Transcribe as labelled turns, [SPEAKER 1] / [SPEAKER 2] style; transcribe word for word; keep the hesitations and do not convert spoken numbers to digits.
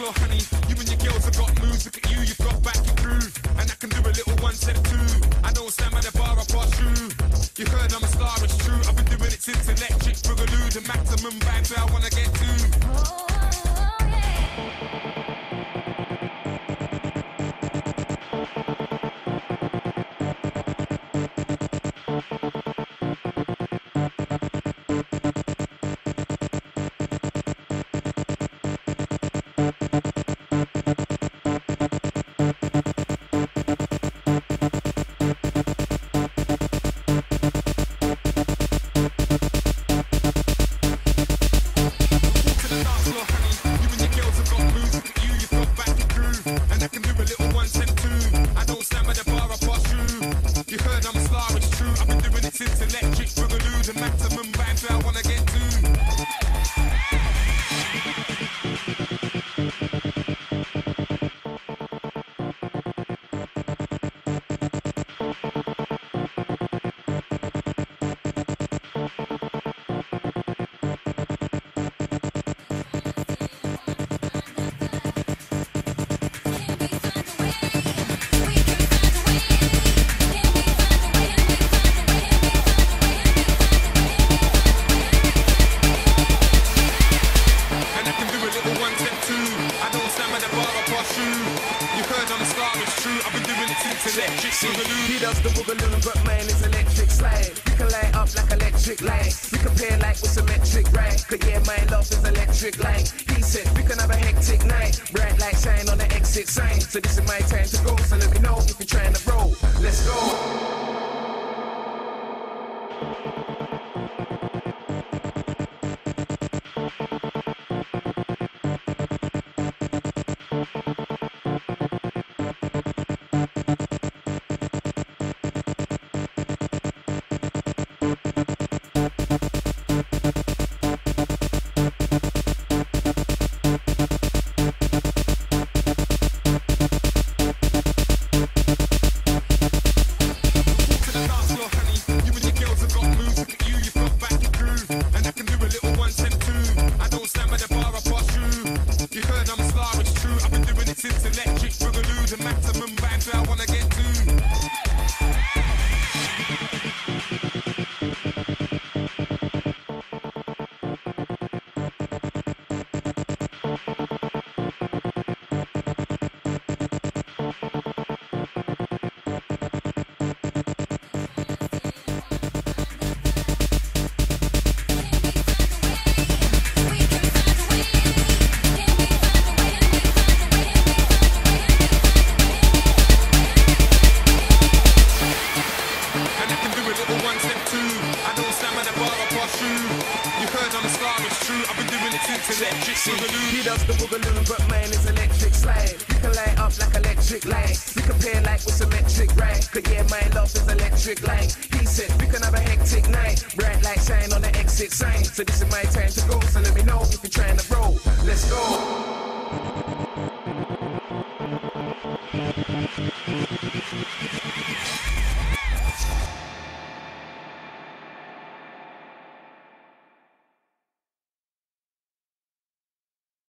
[SPEAKER 1] floor, honey. You and your girls have got moves. Look at you, you've got back your groove. And I can do a little one step two. I don't stand by the bar, I pass through. You heard I'm a star, it's true. I've been doing it since electric boogaloo. The maximum vibes where I wanna get to. Oh. He does the boogaloo, but man, it's electric slide. You can light up like electric light. We compare like with symmetric, right? Cause yeah, my love is electric light. He said we can have a hectic night. Bright light shine on the exit sign. So this is my time to go, so let me know if you're trying to roll. Let's go. He does the boogaloo, but man, it's electric slide. You can light up like electric light. We compare like with symmetric, right? Cause yeah, my love is electric light. He said we can have a hectic night. Bright light shine on the exit sign. So this is my time to go, so let me know if you're trying to roll.